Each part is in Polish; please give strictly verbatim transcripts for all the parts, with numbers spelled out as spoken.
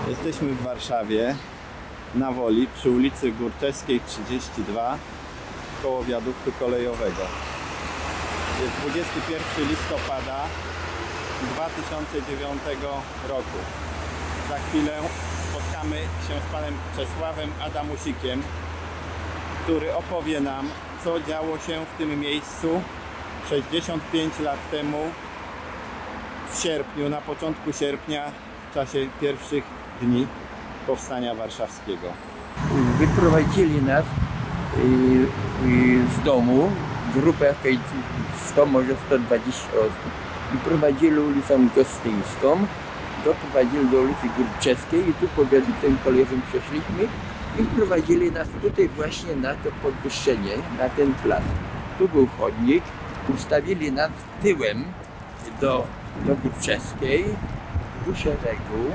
Jesteśmy w Warszawie, na Woli, przy ulicy Górczewskiej trzydzieści dwa, koło wiaduktu kolejowego. Jest dwudziestego pierwszego listopada dwa tysiące dziewiątego roku. Za chwilę spotkamy się z panem Czesławem Adamusikiem, który opowie nam, co działo się w tym miejscu sześćdziesiąt pięć lat temu, w sierpniu, na początku sierpnia, w czasie pierwszych dni powstania warszawskiego. Wyprowadzili nas z domu, grupę sto, może sto dwadzieścia osób, i prowadzili ulicą Gostyńską, doprowadzili do ulicy Górczewskiej i tu po wiaduktem kolejowym przeszliśmy i wprowadzili nas tutaj właśnie na to podwyższenie, na ten plac. Tu był chodnik, ustawili nas tyłem do, do Górczewskiej, w szeregu.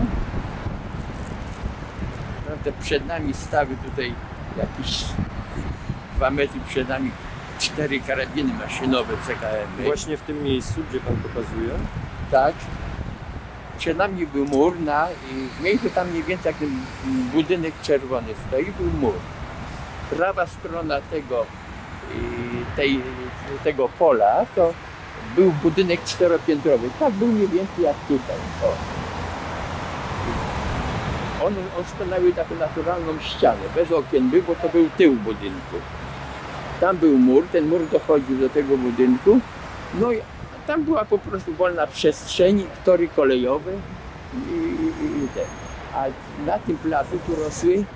Prawda, przed nami stały tutaj jakieś dwa metry przed nami cztery karabiny maszynowe C K M-y. Właśnie w tym miejscu, gdzie pan pokazuje? Tak. Przed nami był mur, na, w miejscu tam mniej więcej jak ten budynek czerwony stoi, był mur. Prawa strona tego, tej, tego pola to był budynek czteropiętrowy. Tak był mniej więcej jak tutaj. O. On, on stanowił taką naturalną ścianę, bez okien był, bo to był tył budynku. Tam był mur, ten mur dochodził do tego budynku, no i tam była po prostu wolna przestrzeń, tory kolejowe i, i, i te. A na tym placu tu rosły i,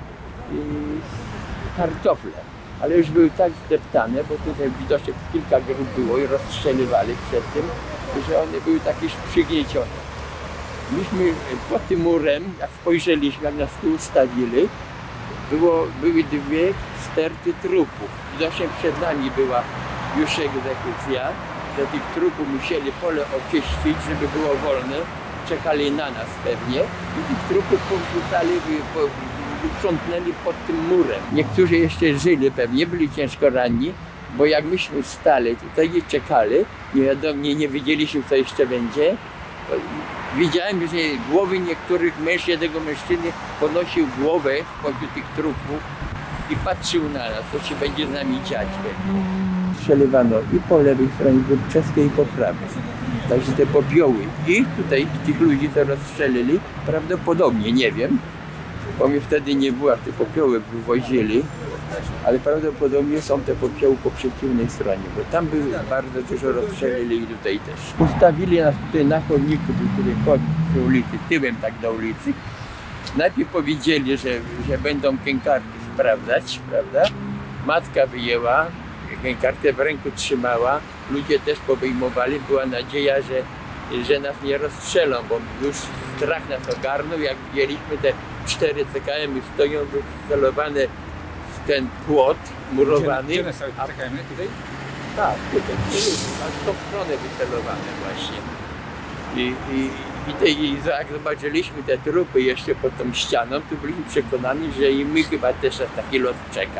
kartofle, ale już były tak zdeptane, bo tutaj widocznie kilka grup było i rozstrzeliwali przed tym, że one były takie już przygniecione. Myśmy pod tym murem, jak spojrzeliśmy, jak nas tu ustawili, było, były dwie sterty trupów. Widocznie przed nami była już egzekucja, że tych trupów musieli pole oczyścić, żeby było wolne. Czekali na nas pewnie i tych trupów powrzucali, uprzątnęli pod tym murem. Niektórzy jeszcze żyli pewnie, byli ciężko ranni, bo jak myśmy stali tutaj i czekali, nie wiadomo, nie, nie wiedzieliśmy, co jeszcze będzie. Widziałem, że głowy niektórych mężczyzn, jednego mężczyzny ponosił głowę spośród tych trupów i patrzył na nas, co się będzie z nami dziać. Strzelywano i po lewej stronie Górczewskiej, i po prawej. Także te popioły i tutaj tych ludzi, co rozstrzelili, prawdopodobnie, nie wiem, bo mnie wtedy nie było, te popioły wywozili, ale prawdopodobnie są te popioły po przeciwnej stronie, bo tam były bardzo dużo rozstrzelili i tutaj też. Ustawili nas tutaj na chodniku, który chodzi przy ulicy, tyłem tak do ulicy. Najpierw powiedzieli, że, że będą kękarty sprawdzać, prawda? Matka wyjęła, kękartę w ręku trzymała, ludzie też powyjmowali, była nadzieja, że, że nas nie rozstrzelą, bo już strach nas ogarnął, jak widzieliśmy te cztery C K M-y stoją wycelowane w ten płot murowany. Gdzie, gdzie są te C K M-y? Tutaj? Tak, tutaj, na tą stronę wycelowane właśnie. I, i, i, te, i jak zobaczyliśmy te trupy jeszcze pod tą ścianą, to byliśmy przekonani, że i my chyba też taki los czeka.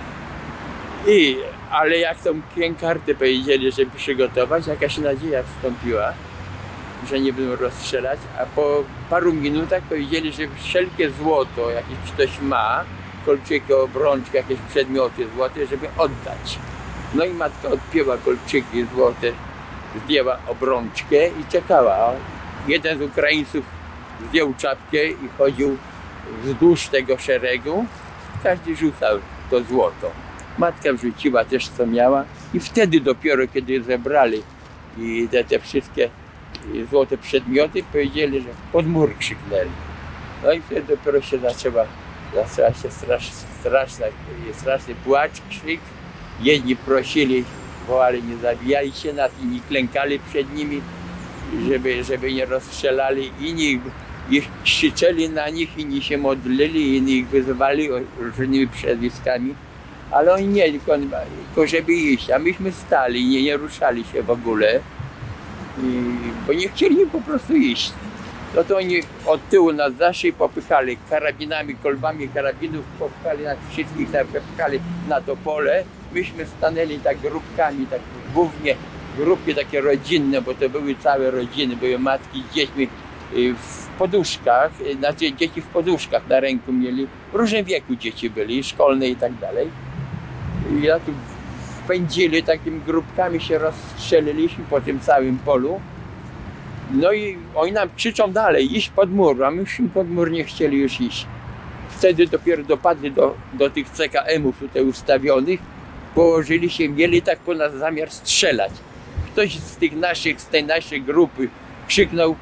I, ale jak tą kękartę powiedzieli, żeby przygotować, jakaś nadzieja wstąpiła, że nie będą rozstrzelać, a po paru minutach powiedzieli, że wszelkie złoto, jakieś ktoś ma, kolczyki, obrączki, jakieś przedmioty złote, żeby oddać. No i matka odpięła kolczyki złote, zdjęła obrączkę i czekała. Jeden z Ukraińców zdjął czapkę i chodził wzdłuż tego szeregu. Każdy rzucał to złoto. Matka wrzuciła też, co miała, i wtedy dopiero, kiedy zebrali i te, te wszystkie złote przedmioty, powiedzieli, że pod mur krzyknęli. No i wtedy dopiero się zaczęła, zaczęła się strasz, straszna, straszny płacz, krzyk. Jedni prosili, wołali, nie zabijajcie nas, inni klękali przed nimi, żeby, żeby nie rozstrzelali. Inni ich krzyczeli na nich, inni się modlili, inni ich wyzywali różnymi przezwiskami. Ale oni nie, tylko, tylko żeby iść, a myśmy stali, nie, nie ruszali się w ogóle, i, bo nie chcieli po prostu iść. No to oni od tyłu nas zaszli, popychali karabinami, kolbami karabinów, popychali nas wszystkich, popychali na to pole. Myśmy stanęli tak grupkami, tak głównie grupy takie rodzinne, bo to były całe rodziny, były matki z dziećmi, w poduszkach, znaczy dzieci w poduszkach na ręku mieli, w różnym wieku dzieci byli, szkolne i tak dalej. I ja tu pędzili, takimi grupkami się rozstrzeliliśmy po tym całym polu. No i oni nam krzyczą dalej, iść pod mur, a myśmy pod mur nie chcieli już iść. Wtedy dopiero dopadli do, do tych C K M-ów tutaj ustawionych, położyli się, mieli tak po nas zamiar strzelać. Ktoś z tych naszych, z tej naszej grupy krzyknął: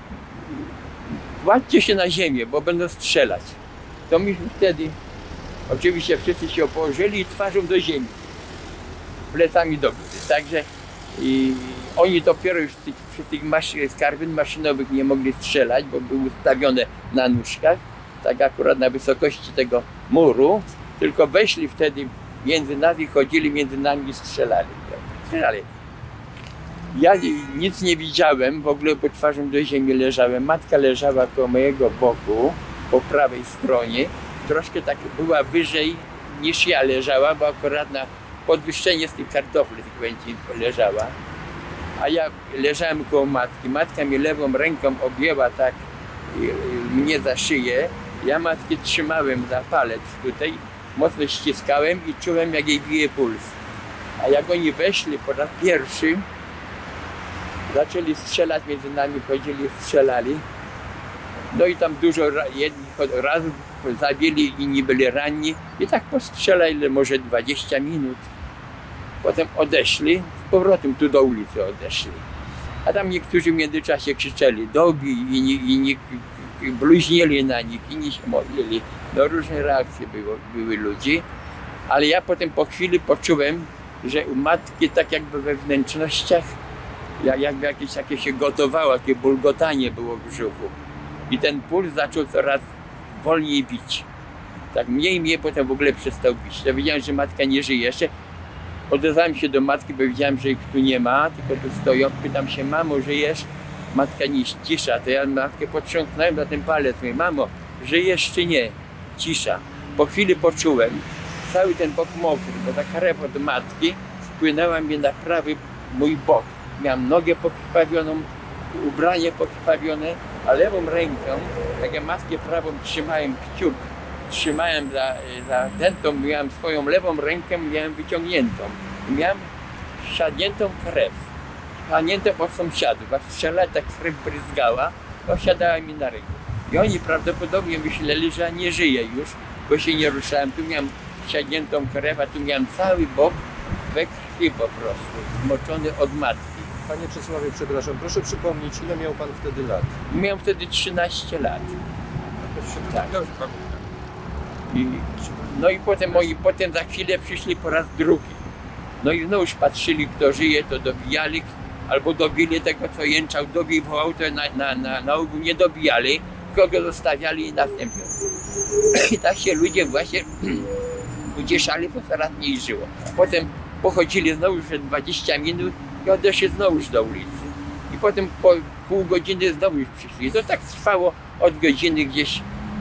kładźcie się na ziemię, bo będą strzelać. To myśmy wtedy, oczywiście wszyscy się położyli i twarzą do ziemi, plecami do góry. Także i oni dopiero już tych, przy tych maszyn, karbin maszynowych nie mogli strzelać, bo były ustawione na nóżkach, tak akurat na wysokości tego muru, tylko weszli wtedy między nami, chodzili między nami i strzelali. strzelali. Ja nic nie widziałem, w ogóle pod twarzą do ziemi leżałem. Matka leżała koło mojego boku, po prawej stronie. Troszkę tak była wyżej niż ja leżała, bo akurat na podwyższenie z tych kartofli leżała. A ja leżałem koło matki. Matka mi lewą ręką objęła tak mnie za szyję. Ja matkę trzymałem za palec tutaj, mocno ściskałem i czułem, jak jej bije puls. A jak oni weszli po raz pierwszy, zaczęli strzelać między nami, chodzili, strzelali. No i tam dużo jednych razów zabili, inni byli ranni. I tak postrzelali może dwadzieścia minut. Potem odeszli, z powrotem tu do ulicy odeszli. A tam niektórzy w międzyczasie krzyczeli: dobij, inni, inni bluźnili na nich, inni się modlili. No różne reakcje było, były ludzi. Ale ja potem po chwili poczułem, że u matki tak jakby we wnętrznościach jakby jakieś takie się gotowało, takie bulgotanie było w brzuchu. I ten puls zaczął coraz wolniej bić. Tak mniej mnie potem w ogóle przestał bić. Ja wiedziałem, że matka nie żyje jeszcze. Odezwałem się do matki, bo wiedziałem, że ich tu nie ma, tylko tu stoją. Pytam się: mamo, żyjesz? Matka nie, cisza. To ja matkę podciągnąłem na ten palec. Mówię: mamo, żyjesz czy nie? Cisza. Po chwili poczułem cały ten bok mokry, bo ta krew od matki wpłynęła mi na prawy mój bok. Miałem nogę pokrwawioną, ubranie pokrwawione, a lewą ręką, jak ja matkę prawą trzymałem kciuk, trzymałem za, za dętą, miałem swoją lewą rękę, miałem wyciągniętą. Miałem siadniętą krew, siadniętą od sąsiadów, a strzelać, ta krew bryzgała, osiadała mi na ręku. I oni prawdopodobnie myśleli, że ja nie żyję już, bo się nie ruszałem. Tu miałem siadniętą krew, a tu miałem cały bok we krwi po prostu, zmoczony od matki. Panie Czesławie, przepraszam, proszę przypomnieć, ile miał pan wtedy lat? Miałem wtedy trzynaście lat. Tak. I, no i potem oni potem za chwilę przyszli po raz drugi. No i znowu już patrzyli, kto żyje, to dobijali, albo dobili tego, co jęczał, dobił, wołał, to na, na, na, na ogół nie dobijali, kogo zostawiali i następnie. I tak się ludzie właśnie ucieszali, bo coraz mniej żyło. Potem pochodzili znowu już dwadzieścia minut i odeszli znowu do ulicy. I potem po pół godziny znowu już przyszli. I to tak trwało od godziny gdzieś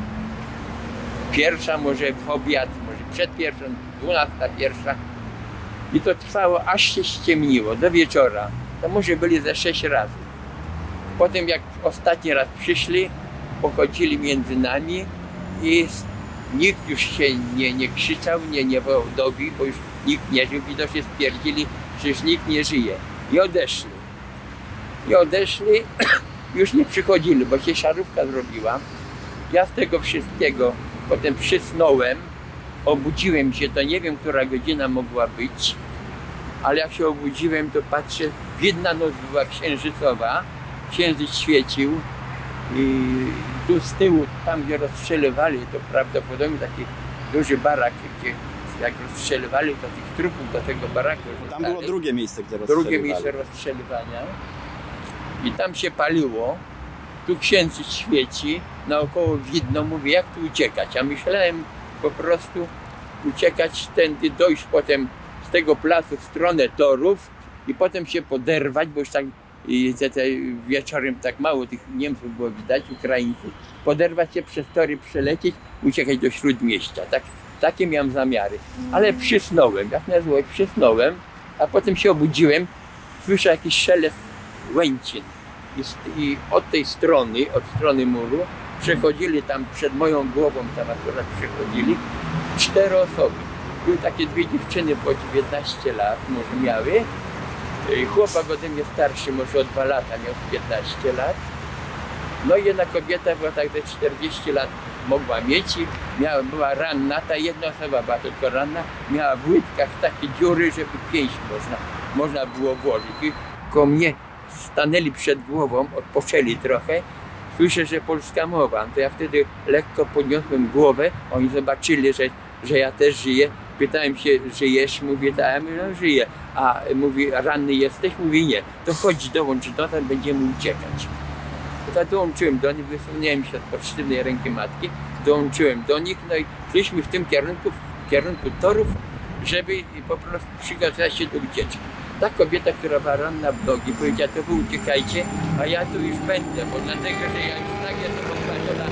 pierwsza, może w obiad, może przed pierwszą, dwunasta pierwsza. I to trwało, aż się ściemniło, do wieczora. To może byli ze sześć razy. Potem jak ostatni raz przyszli, pochodzili między nami i nikt już się nie, nie krzyczał, nie, nie wołał dobij, bo już nikt nie żył. Widocznie stwierdzili, że już nikt nie żyje. I odeszli. I odeszli, już nie przychodzili, bo się szarówka zrobiła. Ja z tego wszystkiego potem przysnąłem, obudziłem się, to nie wiem, która godzina mogła być, ale jak się obudziłem, to patrzę, widna noc była księżycowa, księżyc świecił i tu z tyłu, tam gdzie rozstrzelywali, to prawdopodobnie taki duży barak, gdzie jak rozstrzelywali, to tych trupów do tego baraku rzucali. Tam było drugie miejsce, gdzie rozstrzeliwali. Drugie miejsce rozstrzeliwania. I tam się paliło, tu księżyc świeci, naokoło widno, mówię, jak tu uciekać? A myślałem po prostu uciekać tędy, dojść potem z tego placu w stronę torów i potem się poderwać, bo już tak i te, te wieczorem tak mało tych Niemców było widać, Ukraińców, poderwać się przez tory, przelecieć, uciekać do Śródmieścia. Tak, takie miałem zamiary. Ale przysnąłem, jak na złość przysnąłem, a potem się obudziłem, słyszę jakiś szelest łęcin. i, z- i od tej strony, od strony muru przechodzili tam przed moją głową, tam akurat przechodzili cztery osoby. Były takie dwie dziewczyny po dziewiętnaście lat, może miały. Y, Chłopak ode mnie starszy, może o dwa lata, miał piętnaście lat. No i jedna kobieta była tak ze czterdzieści lat mogła mieć i miała, była ranna, ta jedna osoba była tylko ranna, miała w łydkach takie dziury, żeby pięść można, można było włożyć. I koło mnie stanęli przed głową, odpoczęli trochę. Słyszę, że polska mowa, to ja wtedy lekko podniosłem głowę, oni zobaczyli, że, że ja też żyję. Pytałem się, żyjesz? Mówię, tak, ja mówię, no żyję. A mówi, ranny jesteś? Mówi, nie. To chodź, dołącz do nas, będziemy uciekać. To dołączyłem do nich, wysunąłem się od sztywnej ręki matki, dołączyłem do nich, no i szliśmy w tym kierunku, w kierunku torów, żeby po prostu przygotować się do ucieczki. Ta kobieta, która była ranna w nogi, powiedziała, to wy uciekajcie, a ja tu już będę, bo dlatego, że ja już tak jestem rozmawiana,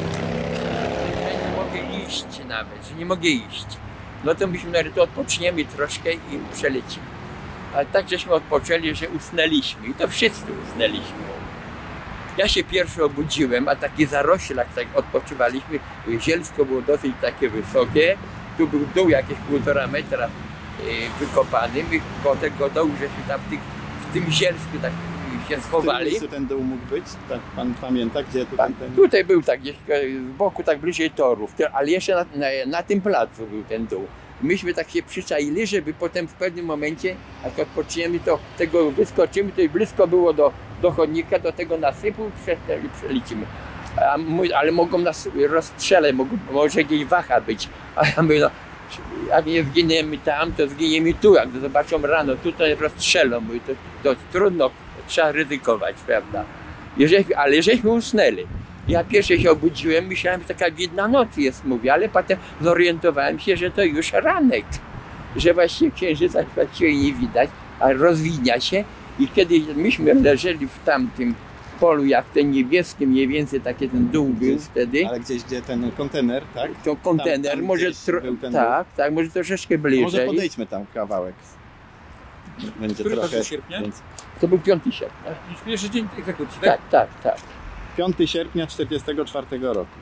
że nie mogę iść nawet, że nie mogę iść. No to myśmy nawet odpoczniemy troszkę i przelecimy. Ale tak żeśmy odpoczęli, że usnęliśmy i to wszyscy usnęliśmy. Ja się pierwszy obudziłem, a taki zaroślak, tak odpoczywaliśmy, zielsko było dosyć takie wysokie, tu był dół jakieś półtora metra wykopany, my koło tego dołu żeśmy tam w, tych, w tym zielsku tak się schowali. W którym ten dół mógł być? Tak, pan pamięta, gdzie tutaj ten... Tutaj był tak gdzieś z boku, tak bliżej torów, ale jeszcze na, na, na tym placu był ten dół. Myśmy tak się przyczaili, żeby potem w pewnym momencie, jak odpoczniemy, to tego wyskoczymy, to i blisko było do, do chodnika, do tego nasypu i przelicimy. A mój, ale mogą nas rozstrzelać, mogą, może gdzieś waha być. A ja mówię, no, jak nie zginiemy tam, to zginiemy tu, jak zobaczą rano, tutaj rozstrzelą, mówię, to, to trudno, trzeba ryzykować, prawda? Jeżeli, ale żeśmy usnęli. Ja pierwszy się obudziłem, myślałem, że taka widna noc jest, mówię, ale potem zorientowałem się, że to już ranek, że właściwie księżyca właściwie nie widać, a rozwinia się i kiedy myśmy leżeli w tamtym polu, jak ten niebieskim, mniej więcej taki ten dół był wtedy. Ale gdzieś, gdzie ten kontener, tak? To kontener, tam, tam może był ten tak, tak, może troszeczkę bliżej. Może podejdźmy tam kawałek. Będzie Który trochę... sierpnia? Więc... To był piąty sierpnia. Pierwszy dzień egzekucji, tak? Tak, tak, tak. piątego sierpnia czterdziestego czwartego roku.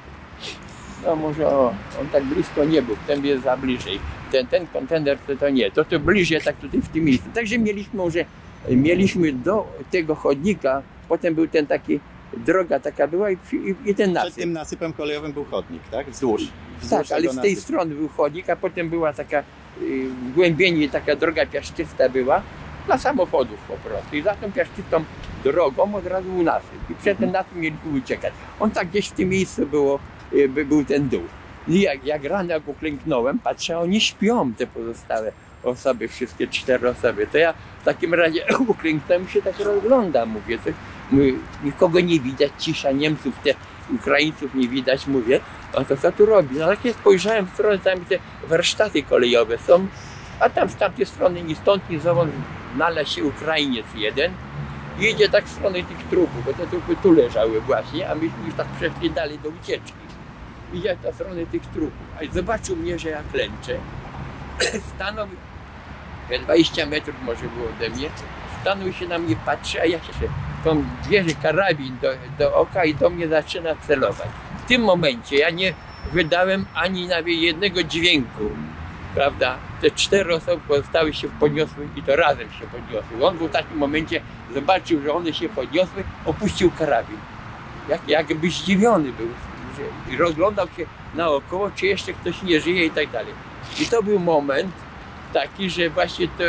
No może o, on tak blisko nie był, ten jest za bliżej. Ten, ten kontener to, to nie, to to bliżej tak tutaj w tym miejscu. Także mieliśmy może, mieliśmy do tego chodnika, potem był ten taki, droga taka była i, i, i ten nasyp. Przed tym nasypem kolejowym był chodnik, tak? Wzdłuż. Wzdłuż Tak, ale z tej nasypu. strony był chodnik, a potem była taka y, wgłębienie, taka droga piaszczysta była dla samochodów po prostu. I za tą piaszczystą drogą od razu był nasyp. I przed ten nasyp mieliśmy uciekać. On tak gdzieś w tym miejscu było, y, by, był ten dół. I jak, jak rano jak uklęknąłem, patrzę, oni śpią, te pozostałe osoby, wszystkie cztery osoby. To ja w takim razie uklęknąłem się tak rozglądam, mówię, coś, mówię, nikogo nie widać, cisza, Niemców, te Ukraińców nie widać, mówię, a to co tu robi? No jak ja spojrzałem w stronę, tam te warsztaty kolejowe są, a tam z tamtej strony ni stąd, ni zowąd znalazł się Ukrainiec jeden i idzie tak w stronę tych trupów, bo te trupy tu leżały właśnie, a myśmy już tak przeszli dalej do ucieczki. Idzie na stronę tych trupów, a zobaczył mnie, że ja klęczę, stanął, dwadzieścia metrów może było ode mnie, stanął się na mnie, patrzy, a ja się tą bierze karabin do, do oka i do mnie zaczyna celować. W tym momencie ja nie wydałem ani nawet jednego dźwięku, prawda? Te cztery osoby pozostałe się podniosły i to razem się podniosły. On w takim momencie zobaczył, że one się podniosły, opuścił karabin. Jak, jakby zdziwiony był że, i rozglądał się naokoło, czy jeszcze ktoś nie żyje i tak dalej. I to był moment taki, że właśnie to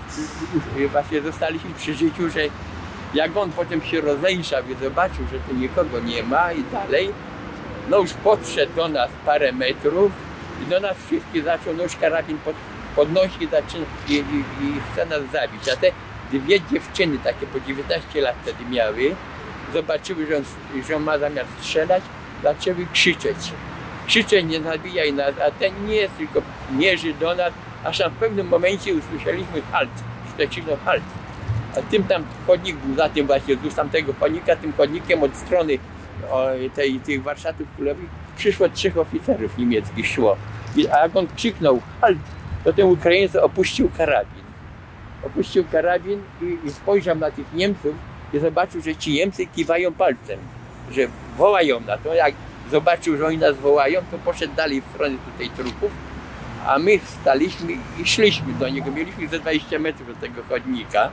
właśnie zostaliśmy przy życiu, że jak on potem się rozejrzał i zobaczył, że tu nikogo nie ma i dalej, no już podszedł do nas parę metrów i do nas wszystkich zaczął, no już karabin pod, podnosi zaczyna, i, i, i chce nas zabić. A te dwie dziewczyny, takie po dziewiętnaście lat wtedy miały, zobaczyły, że on, że on ma zamiar strzelać, zaczęły krzyczeć. Krzyczeć, nie zabijaj nas, a ten nie jest, tylko mierzy do nas, aż tam w pewnym momencie usłyszeliśmy halt. Ktoś krzyknął halt. A tym tam chodnik był za tym właśnie, z tamtego chodnika, tym chodnikiem od strony o, tej, tych warsztatów kulowych przyszło trzech oficerów niemieckich szło. I, a jak on krzyknął halt, to ten Ukrainiec opuścił karabin. Opuścił karabin i, i spojrzał na tych Niemców i zobaczył, że ci Niemcy kiwają palcem, że wołają na to. Jak zobaczył, że oni nas wołają, to poszedł dalej w stronę tutaj trupów, a my wstaliśmy i szliśmy do niego. Mieliśmy ze dwadzieścia metrów do tego chodnika.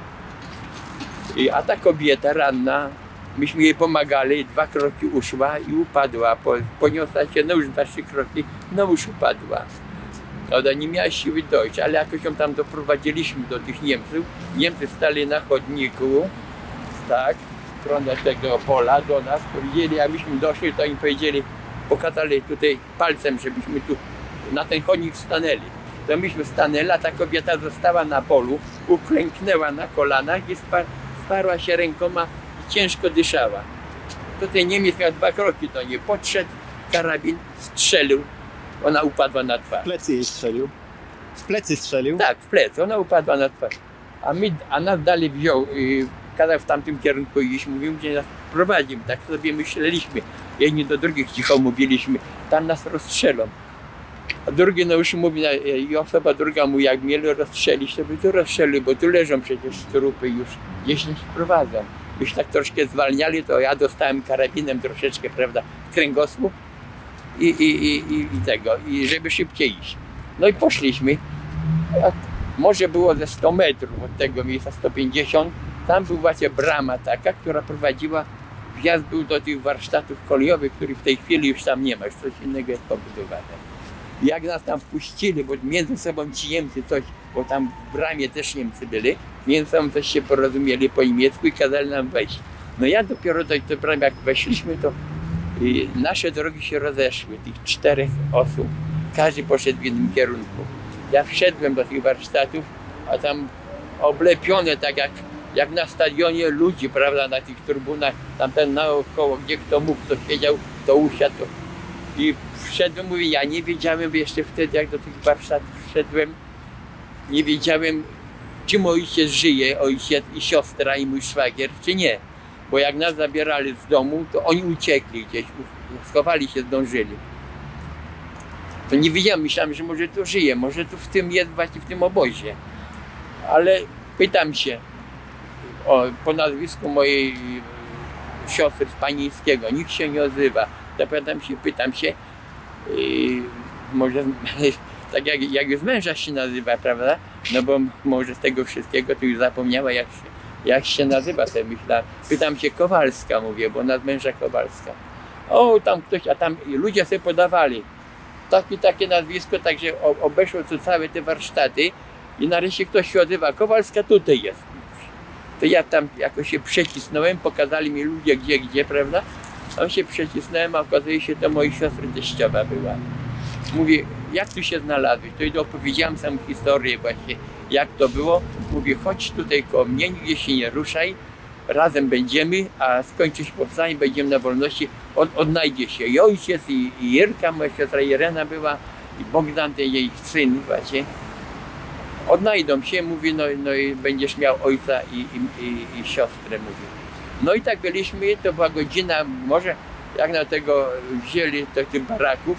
I, a ta kobieta ranna, myśmy jej pomagali, dwa kroki uszła i upadła. Po, poniosła się, no już dwa, trzy kroki, no już upadła. Ona nie miała siły dojść, ale jakoś ją tam doprowadziliśmy do tych Niemców. Niemcy stali na chodniku, tak, w stronę tego pola do nas. Powiedzieli, jak myśmy doszli, to im powiedzieli, pokazali tutaj palcem, żebyśmy tu na ten chodnik stanęli. To myśmy stanęli, a ta kobieta została na polu, uklęknęła na kolanach i spar sparła się rękoma i ciężko dyszała. To ten Niemiec miał dwa kroki do niej, podszedł, karabin, strzelił, ona upadła na twarz. W plecy jej strzelił? W plecy strzelił? Tak, w plecy, ona upadła na twarz. A, my, a nas dalej wziął, yy, kazał w tamtym kierunku iść, mówił, gdzie nas prowadzimy, tak sobie myśleliśmy. Jedni do drugich cicho mówiliśmy, tam nas rozstrzelą. A drugi no już mówi, i osoba druga mówi, jak mieli rozstrzelić, to by tu rozstrzeli, bo tu leżą przecież trupy już, gdzieś nas prowadzą. Już tak troszkę zwalniali, to ja dostałem karabinem troszeczkę, prawda, w kręgosłup i, i, i, i, i tego, i żeby szybciej iść. No i poszliśmy, a może było ze sto metrów od tego miejsca, sto pięćdziesiąt, tam była właśnie brama taka, która prowadziła, wjazd był do tych warsztatów kolejowych, których w tej chwili już tam nie ma, już coś innego jest pobudowane. Jak nas tam wpuścili, bo między sobą ci Niemcy coś, bo tam w bramie też Niemcy byli, między sobą coś się porozumieli po niemiecku i kazali nam wejść. No ja dopiero do tej bramy, jak weszliśmy, to y, nasze drogi się rozeszły, tych czterech osób, każdy poszedł w innym kierunku. Ja wszedłem do tych warsztatów, a tam oblepione tak jak, jak na stadionie ludzi, prawda, na tych trybunach, tamten naokoło, gdzie kto mógł, kto siedział, to usiadł. To... I wszedłem, mówię, ja nie wiedziałem jeszcze wtedy, jak do tych warsztatów wszedłem, nie wiedziałem, czy mój ojciec żyje, ojciec i siostra i mój szwagier, czy nie. Bo jak nas zabierali z domu, to oni uciekli gdzieś, schowali się, zdążyli. To nie wiedziałem, myślałem, że może tu żyje, może tu w tym jest, właśnie w tym obozie. Ale pytam się o, po nazwisku mojej siostry z Panińskiego, nikt się nie odzywa. Zapytam się, pytam się, yy, może tak jak, jak już męża się nazywa, prawda? No bo może z tego wszystkiego to już zapomniała, jak się, jak się nazywa, sobie myślałem. Pytam się, Kowalska, mówię, bo nad męża Kowalska. O, tam ktoś, a tam ludzie sobie podawali takie, takie nazwisko, także obeszło to całe te warsztaty i nareszcie ktoś się odzywa, Kowalska tutaj jest. To ja tam jakoś się przecisnąłem, pokazali mi ludzie gdzie, gdzie, prawda? Tam się przecisnąłem, a okazuje się, to mojej siostry teściowa była. Mówi, jak tu się znalazłeś? To i opowiedziałam samą historię właśnie, jak to było. Mówi, chodź tutaj koło mnie, nigdzie się nie ruszaj, razem będziemy, a skończysz powstanie, będziemy na wolności, od, odnajdzie się i ojciec, i, i Irka, moja siostra Irena była, i Bogdan, ten jej syn właśnie. Odnajdą się, mówi, no, no i będziesz miał ojca i, i, i, i siostrę, mówi. No i tak byliśmy, to była godzina, może jak na tego wzięli do tych baraków,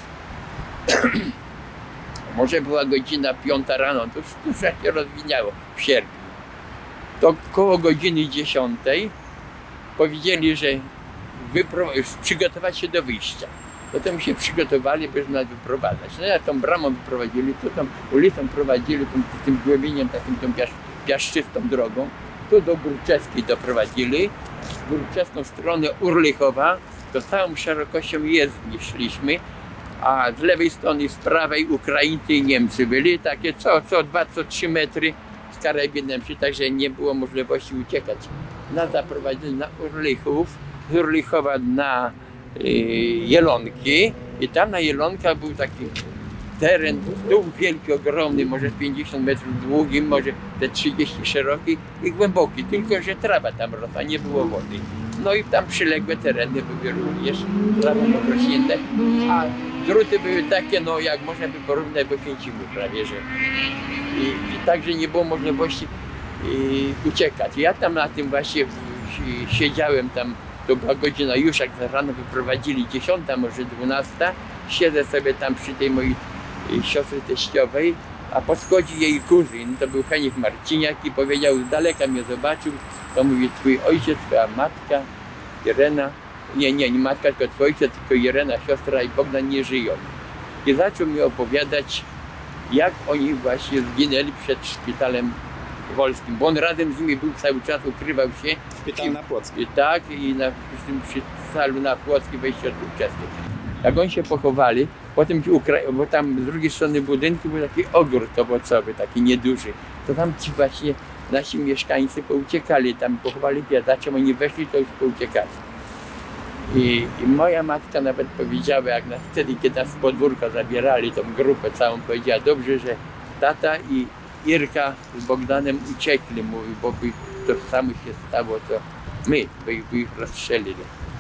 może była godzina piąta rano, to już, to już jak się rozwiniało w sierpniu. To koło godziny dziesiątej powiedzieli, że przygotować się do wyjścia. Potem się przygotowali, by nas wyprowadzać. No jak tą bramą wyprowadzili, tu tą ulicą prowadzili, tym, tym głębieniem, takim tą piasz, piaszczystą drogą. Tu do Górczewskiej doprowadzili, w Górczewską stronę Urlichowa, to całą szerokością jezdni szliśmy, a z lewej strony, z prawej Ukraińcy i Niemcy byli, takie co, co dwa, co trzy metry z karabinem, także nie było możliwości uciekać. Nas zaprowadzili na Urlichów, z Urlichowa na y, Jelonki i tam na Jelonkach był taki teren, dół wielki, ogromny, może pięćdziesiąt metrów długi, może te trzydzieści szeroki i głęboki, tylko że trawa tam rosła, nie było wody. No i tam przyległe tereny były również trawą obrośnięte, a druty były takie, no jak można by porównać do Święcimiu prawie, że i, i także nie było możliwości i, uciekać. Ja tam na tym właśnie siedziałem tam, to była godzina już, jak za rano wyprowadzili, dziesiąta, może dwunasta, siedzę sobie tam przy tej mojej siostry teściowej, a podchodzi jej kuzyn, to był Henryk Marciniak i powiedział, z daleka mnie zobaczył, to mówi, twój ojciec, twoja matka, Irena, nie, nie, nie matka, tylko twój ojciec, tylko Irena, siostra i Bogdan nie żyją. I zaczął mi opowiadać, jak oni właśnie zginęli przed szpitalem wolskim, bo on razem z nimi był cały czas, ukrywał się. Szpital na Płockiej. I tak, i na, przy tym szpitalu na Płockiej, wejście od Czesnej. Jak oni się pochowali, potem ci ukra... bo tam z drugiej strony budynku był taki ogród owocowy, taki nieduży, to tam ci właśnie nasi mieszkańcy pouciekali, tam pochowali biedaczem, oni weszli, to już pouciekali. I, I moja matka nawet powiedziała, jak nas wtedy, kiedy nas z podwórka zabierali, tą grupę całą, powiedziała, dobrze, że tata i Irka z Bogdanem uciekli, mówi, bo by to samo się stało, co my, by, by ich rozstrzelili.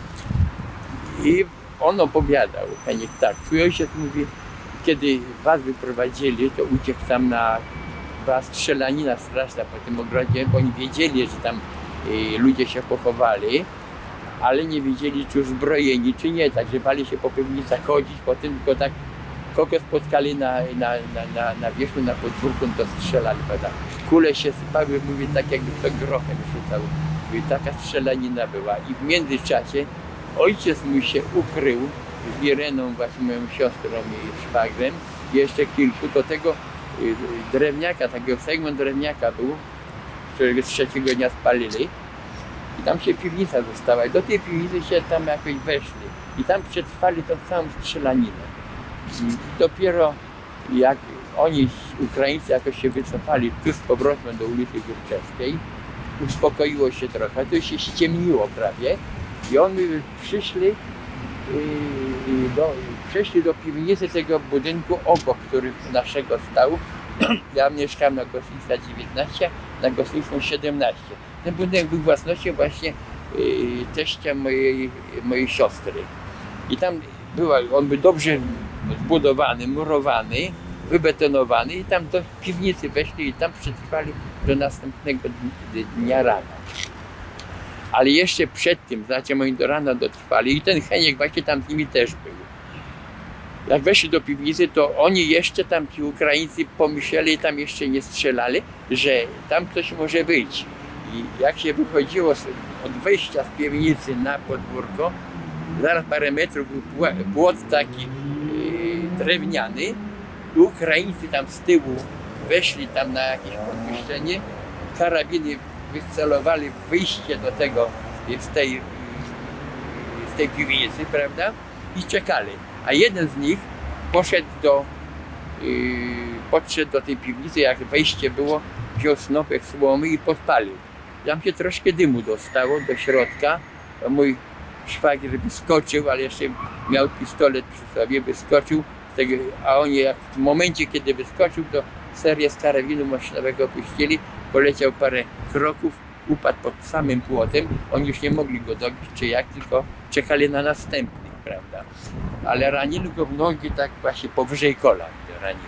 I on opowiadał, Heniek, tak, twój ojciec mówi, kiedy was wyprowadzili, to uciekł tam na, była strzelanina straszna po tym ogrodzie, bo oni wiedzieli, że tam y, ludzie się pochowali, ale nie wiedzieli, czy uzbrojeni, czy nie, także bali się po piwnicach chodzić, potem tylko tak kogo spotkali na, na, na, na, na wierzchu, na podwórku, to strzelali, prawda? Kule się sypały, mówię, tak jakby to grochem rzucał. Mówię, taka strzelanina była. I w międzyczasie ojciec mój się ukrył z Ireną, właśnie moją siostrą i szwagrem, i jeszcze kilku, do tego drewniaka, takiego segment drewniaka był, którego z trzeciego dnia spalili. I tam się piwnica została i do tej piwnicy się tam jakoś weszli. I tam przetrwali tą całą strzelaninę. I dopiero jak oni, Ukraińcy, jakoś się wycofali tu z powrotem do ulicy Górczewskiej, uspokoiło się trochę, to się ściemniło prawie i oni przyszli, i do, przeszli do piwnicy tego budynku obok, który naszego stał. Ja mieszkałem na Goslińska dziewiętnaście, na Goslińską siedemnaście. Ten budynek był własnością właśnie y, teścia mojej, mojej siostry. I tam była, on był dobrze zbudowany, murowany, wybetonowany i tam do piwnicy weszli i tam przetrwali do następnego dnia rana. Ale jeszcze przed tym, znaczy oni do rana dotrwali i ten Heniek właśnie tam z nimi też był. Jak weszli do piwnicy, to oni jeszcze tam, ci Ukraińcy, pomyśleli, tam jeszcze nie strzelali, że tam ktoś może być. I jak się wychodziło od wejścia z piwnicy na podwórko, zaraz parę metrów był płot taki yy, drewniany. I Ukraińcy tam z tyłu weszli tam na jakieś podpuszczenie, karabiny wycelowali w wyjście do tego, z tej, z tej piwnicy, prawda? I czekali. A jeden z nich poszedł do, yy, podszedł do tej piwnicy, jak wejście było, wziął snopek słomy i podpalił. Tam się troszkę dymu dostało do środka. Mój szwagier wyskoczył, ale jeszcze miał pistolet przy sobie, wyskoczył. Z tego, a oni jak w momencie, kiedy wyskoczył, to serię z karabinu maszynowego puścili, poleciał parę kroków, upadł pod samym płotem. Oni już nie mogli go dobić, czy jak, tylko czekali na następny, prawda? Ale ranili go w nogi tak właśnie powyżej kolan ranili.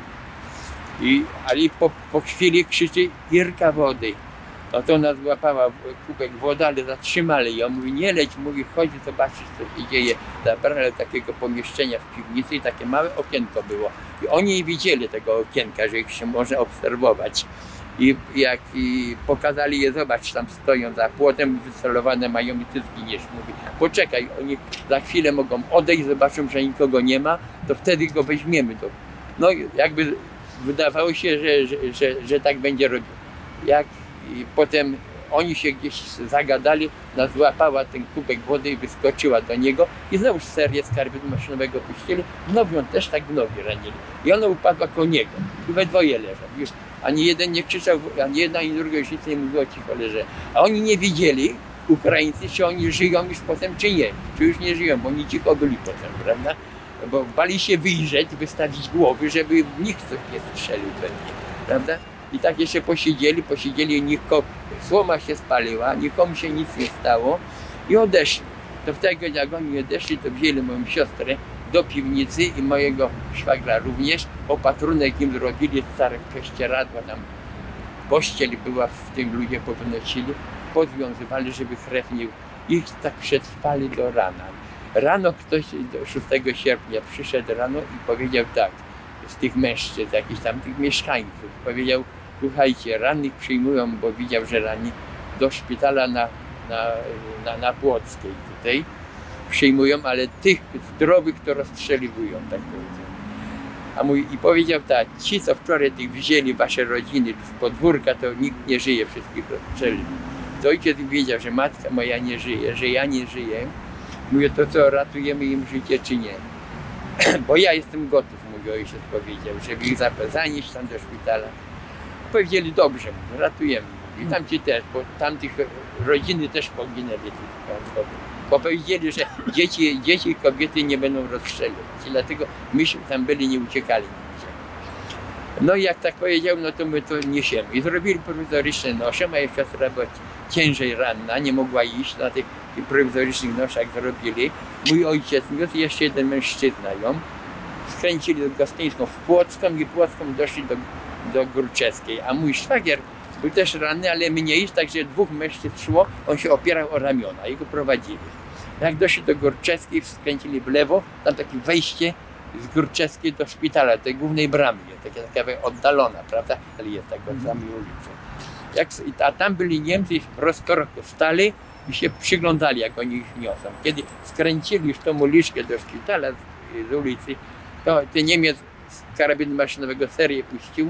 I, ale po, po chwili krzyczy: Irka, wody. No to ona złapała kubek wody, ale zatrzymali ją. Mówi: nie leć, mówi, chodź zobaczyć, co się dzieje. Zabrali do takiego pomieszczenia w piwnicy i takie małe okienko było. I oni nie widzieli tego okienka, że ich się może obserwować. I jak i pokazali je, zobacz, tam stoją za płotem, wycelowane mają i ty zginiesz. Mówi: poczekaj, oni za chwilę mogą odejść, zobaczą, że nikogo nie ma, to wtedy go weźmiemy. To, no jakby wydawało się, że, że, że, że tak będzie robił. Jak i potem oni się gdzieś zagadali, ona złapała ten kubek wody i wyskoczyła do niego i znowu serię z karabinu maszynowego puścili, znowu ją też tak w nogi ranili. I ona upadła koło niego i we dwoje leżą. Już ani jeden nie krzyczał, ani jedna, ani druga już nic nie mówiło, cicho leży. A oni nie wiedzieli, Ukraińcy, czy oni żyją już potem, czy nie. Czy już nie żyją, bo oni cicho byli potem, prawda? Bo bali się wyjrzeć, wystawić głowy, żeby nikt coś nie strzelił pewnie, prawda? I tak jeszcze posiedzieli, posiedzieli, nikomu, słoma się spaliła, nikomu się nic nie stało i odeszli. To wtedy, jak oni odeszli, to wzięli moją siostrę do piwnicy i mojego szwagra również. Opatrunek im zrobili, stare prześcieradła, tam pościel była, w tym ludzie powynosili, podwiązywali, żeby krew nie... I tak przetrwali do rana. Rano ktoś do szóstego sierpnia przyszedł rano i powiedział tak, z tych mężczyzn, jakichś tam tych mieszkańców, powiedział: słuchajcie, rannych przyjmują, bo widział, że ranni do szpitala na, na, na, na Płockiej tutaj. Przyjmują, ale tych zdrowych to rozstrzeliwują, tak powiedział. A mój, i powiedział tak, ci co wczoraj tych wzięli wasze rodziny z podwórka, to nikt nie żyje, wszystkich rozstrzelili. To ojciec wiedział, że matka moja nie żyje, że ja nie żyję. Mówię, to co, ratujemy im życie czy nie? Bo ja jestem gotów, mój ojciec powiedział, żeby ich zanieść tam do szpitala. Powiedzieli, dobrze, mówię, ratujemy. I tamci też, bo tamtych rodziny też poginęli. Bo powiedzieli, że dzieci, dzieci i kobiety nie będą rozstrzeliwać. Dlatego myśmy tam byli, nie uciekali nigdzie. No i jak tak powiedział, no to my to niesiemy. I zrobili prowizoryczne nosze, moja siostra była ciężej ranna, nie mogła iść na tych, tych prowizorycznych noszach zrobili. Mój ojciec niósł, jeszcze jeden mężczyzna ją. Skręcili do Gostyńską w Płocką i Płocką doszli do, do Górczewskiej. A mój szwagier był też ranny, ale mniej, także dwóch mężczyzn szło, on się opierał o ramiona i go prowadzili. Jak doszli do Górczewskiej, skręcili w lewo, tam takie wejście z Górczewskiej do szpitala, tej głównej bramy, jest taka, taka oddalona, prawda, ale jest tak od samej ulicy. Jak, a tam byli Niemcy, rozkorku stali i się przyglądali, jak oni ich niosą. Kiedy skręcili już tą uliczkę do szpitala z, z ulicy, to ten Niemiec z karabinu maszynowego serię puścił.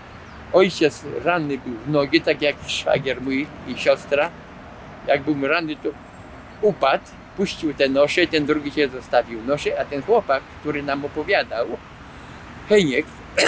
Ojciec ranny był w nogi, tak jak szwagier mój i siostra. Jak był ranny, to upadł, puścił te nosze, ten drugi się zostawił nosze, a ten chłopak, który nam opowiadał, Heniek,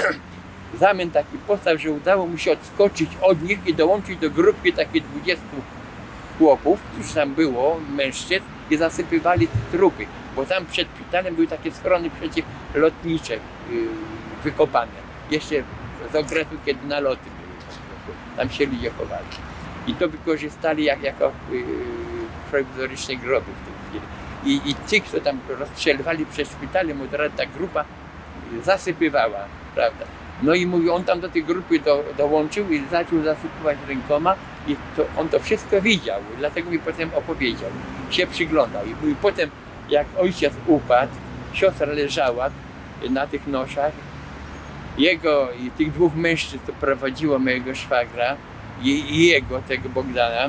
zamęt taki postał, że udało mu się odskoczyć od nich i dołączyć do grupy takich dwudziestu chłopów, którzy tam było, mężczyzn, i zasypywali trupy, bo tam przed szpitalem były takie schrony przeciwlotnicze yy, wykopane. Jeszcze z okresu, kiedy naloty były, tam się ludzie chowali. I to wykorzystali jak, jako yy, prowizoryczne groby w tej chwili. I, I tych, co tam rozstrzelwali przed szpitalem, od razu ta grupa zasypywała, prawda. No i mówi, on tam do tej grupy do, dołączył i zaczął zasypywać rękoma i to, on to wszystko widział, dlatego mi potem opowiedział, się przyglądał. I mówi, potem jak ojciec upadł, siostra leżała na tych noszach, jego i tych dwóch mężczyzn, to prowadziło mojego szwagra i, i jego, tego Bogdana.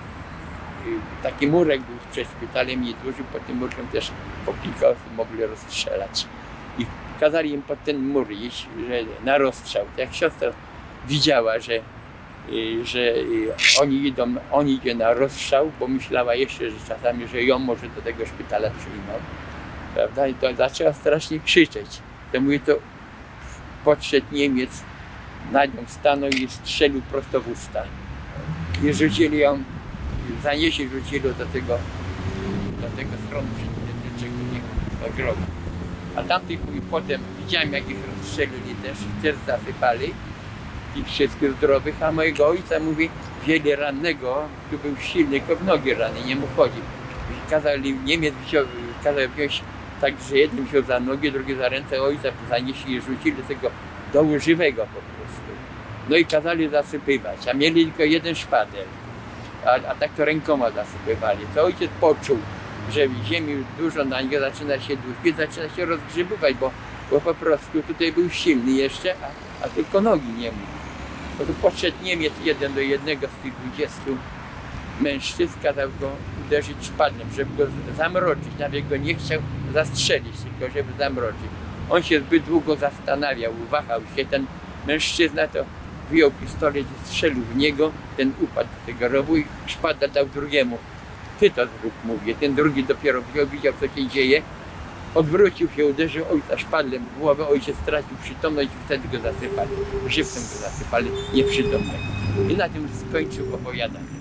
Taki murek był przed szpitalem nieduży, pod tym murkiem też po kilka osób mogli rozstrzelać. I kazali im pod ten mur iść, że na rozstrzał. Jak siostra widziała, że, że oni idą, on idzie na rozstrzał, bo myślała jeszcze, że czasami, że ją może do tego szpitala przyjmą. Prawda? I to zaczęła strasznie krzyczeć. To mówi, to podszedł Niemiec, na nią stanął i strzelił prosto w usta. I rzucili ją, zanieśli, rzucili do tego, do tego schronu przeciwlotniczego, do grobu. A tamtych mój potem widziałem, jak ich rozstrzelili też, też zasypali, tych wszystkich zdrowych, a mojego ojca mówi, wzięli rannego, tu był silny, tylko w nogi rany, nie mógł chodzić. Kazali, Niemiec wziął, kazał wziąć tak, że jeden wziął za nogi, drugi za ręce ojca, zanieśli i rzucili do tego dołu żywego po prostu. No i kazali zasypywać, a mieli tylko jeden szpadel, a, a tak to rękoma zasypywali. To ojciec poczuł, że ziemi już dużo na niego zaczyna się dusić, zaczyna się rozgrzebywać, bo, bo po prostu tutaj był silny jeszcze, a, a tylko nogi nie mógł. Bo tu podszedł Niemiec jeden do jednego z tych dwudziestu mężczyzn, kazał go uderzyć szpadlem, żeby go zamroczyć. Nawet go nie chciał zastrzelić, tylko żeby zamroczyć. On się zbyt długo zastanawiał, wahał się. Ten mężczyzna to wyjął pistolet i strzelił w niego, ten upadł do tego rowu i szpadel dał drugiemu. Ty to zrób, mówię. Ten drugi dopiero wziął, widział, co się dzieje. Odwrócił się, uderzył ojca szpadlem w głowę, ojciec stracił przytomność i wtedy go zasypali. Żywcem go zasypali, nieprzytomnego. I na tym skończył opowiadanie.